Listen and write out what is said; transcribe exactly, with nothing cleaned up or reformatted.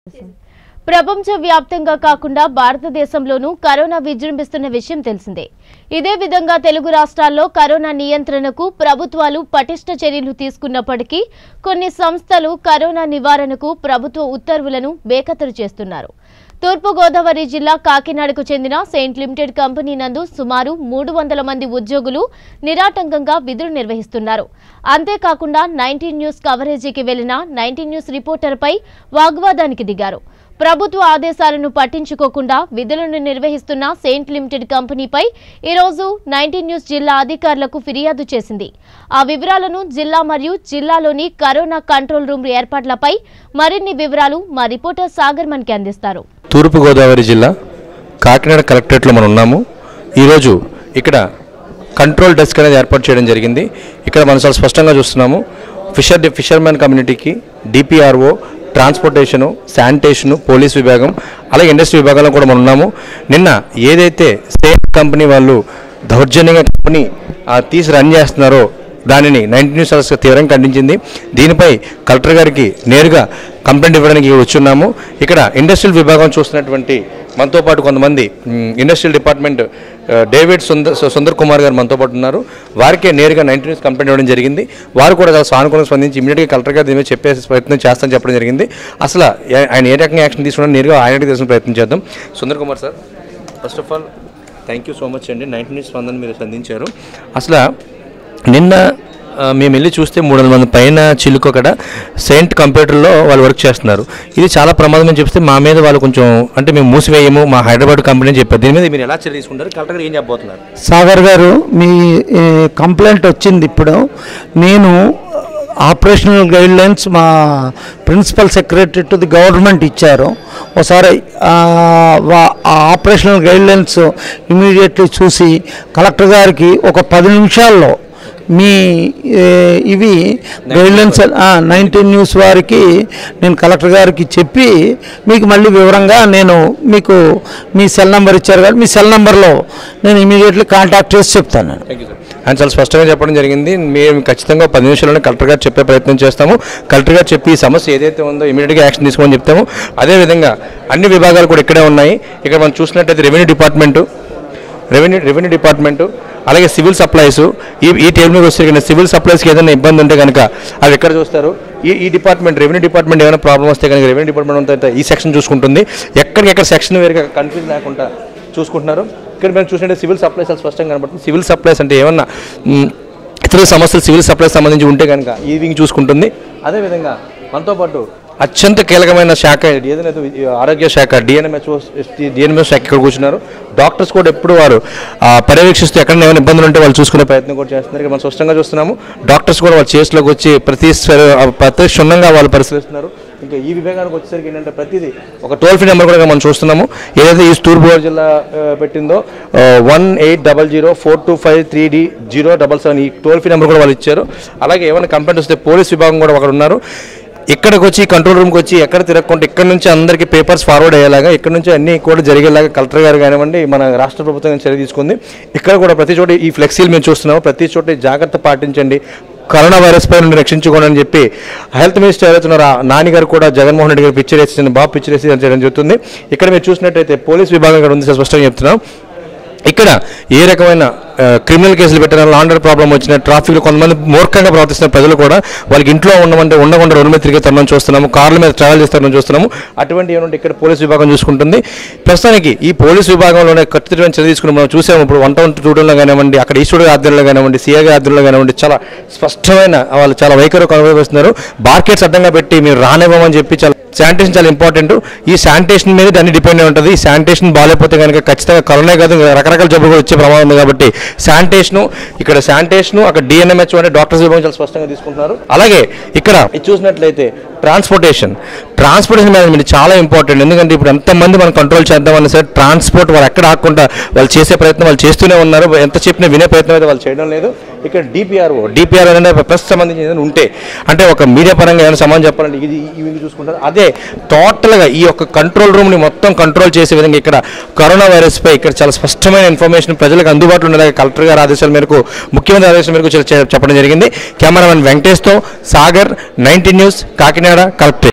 ప్రపంచ వ్యాప్తంగా కాకుండా భారతదేశంలోనూ కరోనా విజృంభిస్తున్న విషయం తెలిసిందే. ఇదే విధంగా తెలుగు రాష్ట్రాల్లో కరోనా నియంత్రణకు ప్రభుత్వాలు పటిష్ట చర్యలు తీసుకున్నప్పటికీ కొన్ని సంస్థలు కరోనా నివారణకు ప్రభుత్వ ఉత్తర్వులను బేఖతరు చేస్తున్నారు. తూర్పు గోదావరి జిల్లా కాకినాడకు చెందిన సెయింట్ లిమిటెడ్ కంపెనీ నందు సుమారు మూడు వందల మంది ఉద్యోగులు నిరాటంకంగా విధులు నిర్వహిస్తున్నారు. అంతేకాకుండా నైన్టీన్ న్యూస్ కవరేజీకి వెళ్లిన నైన్టీన్ న్యూస్ రిపోర్టర్పై వాగ్వాదానికి దిగారు. ప్రభుత్వ ఆదేశాలను పట్టించుకోకుండా విధులను నిర్వహిస్తున్న సెయింట్ లిమిటెడ్ కంపెనీపై ఈరోజు నైన్టీన్ న్యూస్ జిల్లా అధికారులకు ఫిర్యాదు చేసింది. ఆ వివరాలను జిల్లా మరియు జిల్లాలోని కరోనా కంట్రోల్ రూమ్ ఏర్పాట్లపై మరిన్ని వివరాలు మా రిపోర్టర్ సాగర్ మనకి అందిస్తారు. తూర్పు గోదావరి జిల్లా కాకినాడ కలెక్టరేట్లో మనం ఉన్నాము. ఈరోజు ఇక్కడ కంట్రోల్ డెస్క్ అనేది ఏర్పాటు చేయడం జరిగింది. ఇక్కడ మనం చాలా స్పష్టంగా చూస్తున్నాము. ఫిషర్ ఫిషర్మెన్ కమ్యూనిటీకి డిపిఆర్ఓ, ట్రాన్స్పోర్టేషను, శానిటేషను, పోలీస్ విభాగం, అలాగే ఇండస్ట్రీ విభాగంలో కూడా మనం ఉన్నాము. నిన్న ఏదైతే సేమ్ కంపెనీ వాళ్ళు దౌర్జన్యంగా కంపెనీ తీసి రన్ చేస్తున్నారో దానిని నైన్టీన్ న్యూస్ అరెస్ట్ తీవ్రంగా ఖండించింది. దీనిపై కలెక్టర్ గారికి నేరుగా కంప్లైంట్ ఇవ్వడానికి వచ్చున్నాము. ఇక్కడ ఇండస్ట్రియల్ విభాగం చూస్తున్నటువంటి మనతో పాటు కొంతమంది industrial department David Sundar Sundar Kumar గారు మనతో పాటు ఉన్నారు. వారికే నేరుగా నైన్టీన్ న్యూస్ కంప్లైంట్ ఇవ్వడం జరిగింది. వారు కూడా చాలా సానుకూలంగా స్పందించి ఇమీడియట్గా కలెక్టర్ గారు దీని మీద చెప్పేసి ప్రయత్నం చేస్తామని చెప్పడం జరిగింది. అసలు ఆయన ఏ రకంగా యాక్షన్ తీసుకున్నా నేరుగా ఆయనకి తెలిసిన ప్రయత్నం చేద్దాం. Sundar Kumar sir, first of all thank you so much అండి. నైన్టీన్ న్యూస్ స్పందన మీరు స్పందించారు. అసలు నిన్న మేము వెళ్ళి చూస్తే మూడు వందల మంది పైన చిలుకు అక్కడ సెయింట్ కంప్యూటర్లో వాళ్ళు వర్క్ చేస్తున్నారు. ఇది చాలా ప్రమాదం అని చెప్తే మా మీద వాళ్ళు కొంచెం అంటే మేము మూసివేయము మా హైదరాబాద్ కంపెనీ అని చెప్పారు. దీని మీద మీరు ఎలా చర్య తీసుకుంటారు? కలెక్టర్ ఏం చెప్పబోతున్నారు? సాగర్ గారు, మీ కంప్లైంట్ వచ్చింది. ఇప్పుడు నేను ఆపరేషనల్ గైడ్లైన్స్ మా principal secretary to the government ఇచ్చారు. ఒకసారి ఆపరేషనల్ గైడ్లైన్స్ ఇమీడియట్లీ చూసి కలెక్టర్ గారికి ఒక పది నిమిషాల్లో మీ ఇవి గైడ్లైన్స్ నైన్టీన్ న్యూస్ వారికి నేను కలెక్టర్ గారికి చెప్పి మీకు మళ్ళీ వివరంగా నేను మీకు మీ సెల్ నెంబర్ ఇచ్చారు కాబట్టి మీ సెల్ నెంబర్లో నేను ఇమీడియట్లీ కాంటాక్ట్ చేసి చెప్తాను. ఆయన చాలా స్పష్టంగా చెప్పడం జరిగింది. మేము ఖచ్చితంగా పది నిమిషాల్లోనే కలెక్టర్ గారు చెప్పే ప్రయత్నం చేస్తాము. కలెక్టర్ గారు చెప్పి ఈ సమస్య ఏదైతే ఉందో ఇమీడియట్గా యాక్షన్ తీసుకోమని చెప్తాము. అదేవిధంగా అన్ని విభాగాలు కూడా ఇక్కడే ఉన్నాయి. ఇక్కడ మనం చూసినట్టయితే revenue department revenue revenue department అలాగే సివిల్ సప్లైస్ ఈ ఈ టేబుల్ మీద వస్తే కనుక సివిల్ సప్లైస్కి ఏదైనా ఇబ్బంది ఉంటే కనుక అవి ఎక్కడ చూస్తారు? ఈ ఈ డిపార్ట్మెంట్ రెవెన్యూ డిపార్ట్మెంట్ ఏమైనా ప్రాబ్లం వస్తే కనుక రెవెన్యూ డిపార్ట్మెంట్ అంతా ఈ సెక్షన్ చూసుకుంటుంది. ఎక్కడికెక్కడ సెక్షన్ వేరుగా కన్ఫ్యూజన్ లేకుండా చూసుకుంటున్నారు. ఇక్కడ మేము చూసినట్టు సివిల్ సప్లైస్ అది స్పష్టంగా కనబడుతుంది. సివిల్ సప్లైస్ అంటే ఏమన్నా ఇతర సమస్యలు సివిల్ సప్లైస్ సంబంధించి ఉంటే కనుక ఈ వింగ్ చూసుకుంటుంది. అదేవిధంగా మనతో పాటు అత్యంత కీలకమైన శాఖ ఏదైనా ఆరోగ్య శాఖ డిఎన్ఎంహెచ్ఓ డిఎన్ఎంహెచ్ శాఖ ఇక్కడ కూర్చున్నారు. డాక్టర్స్ కూడా ఎప్పుడు వారు పర్యవేక్షిస్తూ ఎక్కడ ఏమైనా ఇబ్బందులు ఉంటే వాళ్ళు చూసుకునే ప్రయత్నం కూడా చేస్తున్నారు. ఇక్కడ మనం స్పష్టంగా చూస్తున్నాము. డాక్టర్స్ కూడా వాళ్ళ చేతిలోకి వచ్చి ప్రతి ప్రతి క్షుణ్ణంగా వాళ్ళు పరిశీలిస్తున్నారు. ఇంకా ఈ విభాగానికి వచ్చేసరికి ఏంటంటే ప్రతిదీ ఒక టోల్ ఫ్రీ నెంబర్ కూడా మనం చూస్తున్నాము. ఏదైతే ఈ తూర్పు గోదావరి జిల్లా పెట్టిందో one eight double zero four two five three D zero double seven ఈ టోల్ ఫ్రీ నెంబర్ కూడా వాళ్ళు ఇచ్చారు. అలాగే ఏమైనా కంప్లైంట్ వస్తే పోలీస్ విభాగం కూడా ఒకరు ఉన్నారు. ఇక్కడికి వచ్చి కంట్రోల్ రూమ్కి వచ్చి ఎక్కడ తిరగకుండా ఇక్కడ నుంచి అందరికీ పేపర్స్ ఫార్వర్డ్ అయ్యేలాగా ఇక్కడ నుంచి అన్నీ కూడా జరిగేలాగా కలెక్టర్ గారు కానివ్వండి మన రాష్ట్ర ప్రభుత్వం చర్య తీసుకుంది. ఇక్కడ కూడా ప్రతి చోట ఈ ఫ్లెక్సీలు మేము చూస్తున్నాము. ప్రతి చోట జాగ్రత్త పాటించండి, కరోనా వైరస్ పై నుండి రక్షించుకోండి అని చెప్పి హెల్త్ మినిస్టర్ ఎవరైతున్నారో నాని గారు కూడా జగన్మోహన్ రెడ్డి గారు పిక్చర్ వేసి బాబు పిక్చర్ వేసి చేయడం జరుగుతుంది. ఇక్కడ మీరు చూసినట్టయితే పోలీస్ విభాగం ఇక్కడ ఉంది. స్పష్టంగా చెప్తున్నాం. ఇక్కడ ఏ రకమైన క్రిమినల్ కేసులు పెట్టిన లాండర్ ప్రాబ్లం వచ్చిన ట్రాఫిక్లో కొంతమంది మూర్ఖంగా ప్రవర్తిస్తున్న ప్రజలు కూడా వాళ్ళకి ఇంట్లో ఉండమంటే ఉండకుండా రోడ్డు మీద తిరిగే తరుణం చూస్తున్నాము. కార్ల మీద ట్రావెల్ చేస్తారని చూస్తున్నాము. అటువంటి ఏమంటే ఇక్కడ పోలీస్ విభాగం చూసుకుంటుంది. ప్రస్తుతానికి ఈ పోలీస్ విభాగంలోనే ఖచ్చితమైన చర్య తీసుకుని మనం చూసాము. ఇప్పుడు వన్ టౌన్ టూడెన్లో కానివ్వండి, అక్కడ ఈశ్వరుడు ఆధ్వర్యంలో కానివ్వండి, సిఐగా ఆధ్వర్యంలో కానివ్వండి చాలా స్పష్టమైన వాళ్ళు చాలా వైఖరి కనుగొస్తున్నారు. బార్కెట్స్ అడ్డంగా పెట్టి మీరు రానివ్వమని చెప్పి చాలా శానిటేషన్ చాలా ఇంపార్టెంట్. ఈ శానిటేషన్ మీద అన్ని డిపెండ్ అయి ఉంటుంది. ఈ శానిటేషన్ బాగాలేకపోతే కనుక ఖచ్చితంగా కరోనా కాదు రకరకాల జబ్బులు కూడా వచ్చే ప్రమాదం ఉంది. కాబట్టి శానిటేషను ఇక్కడ శానిటేషను అక్కడ డిఎన్ఎంహెచ్ అంటే డాక్టర్స్ విభాగం చాలా స్పష్టంగా తీసుకుంటున్నారు. అలాగే ఇక్కడ ఇది చూసినట్లయితే ట్రాన్స్పోర్టేషన్ ట్రాన్స్పోర్టేషన్ మేనేజ్మెంట్ చాలా ఇంపార్టెంట్. ఎందుకంటే ఇప్పుడు ఎంతమంది మనం కంట్రోల్ చేద్దామని సరే ట్రాన్స్పోర్ట్ వాళ్ళు ఎక్కడ ఆకుండా వాళ్ళు చేసే ప్రయత్నం వాళ్ళు చేస్తూనే ఉన్నారు. ఎంత చెప్పినా వినే ప్రయత్నం అయితే వాళ్ళు చేయడం లేదు. ఇక్కడ డిపిఆర్ఓ డిపిఆర్ఓ అంటే ప్రెస్ సంబంధించి ఏదైనా ఉంటే అంటే ఒక మీడియా పరంగా ఏమైనా సమాధానం చెప్పాలంటే ఇది ఇవి చూసుకుంటారు. అదే టోటల్గా ఈ యొక్క కంట్రోల్ రూమ్ని మొత్తం కంట్రోల్ చేసే విధంగా ఇక్కడ కరోనా వైరస్ పై ఇక్కడ చాలా స్పష్టమైన ఇన్ఫర్మేషన్ ప్రజలకు అందుబాటులో ఉండేలాగా కలెక్టర్ గారి ఆదేశాల మేరకు ముఖ్యమంత్రి ఆదేశాల మేరకు చెప్పడం జరిగింది. కెమెరామెన్ వెంకటేష్తో Sagar, nineteen news, Kakinada, collector.